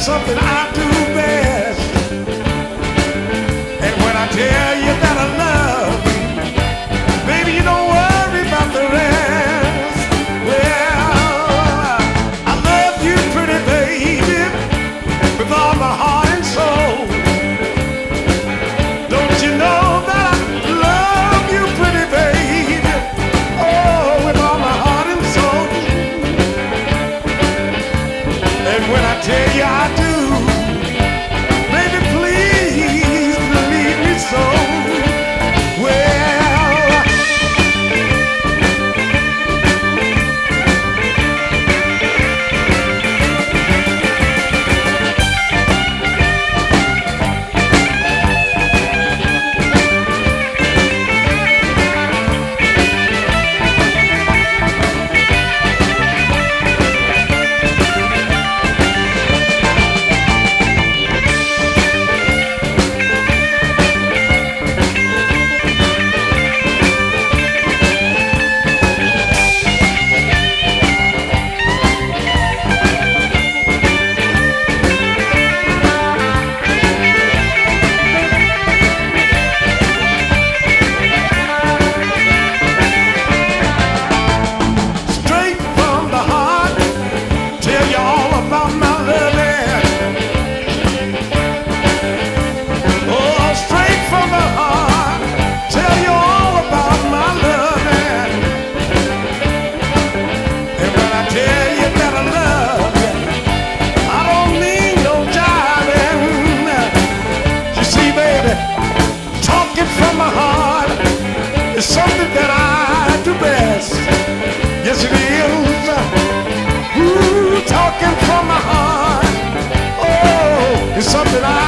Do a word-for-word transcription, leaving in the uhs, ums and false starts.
something I do best. And when I tell you that I love you, baby, you don't worry about the rest. Well, I love you, pretty baby, with all my heart and soul. Don't you know that I love you, pretty baby, oh, with all my heart and soul. And when I tell you I do, baby, please believe me so. It's something that I do best. Yes, it is. Ooh, talking from my heart. Oh, it's something I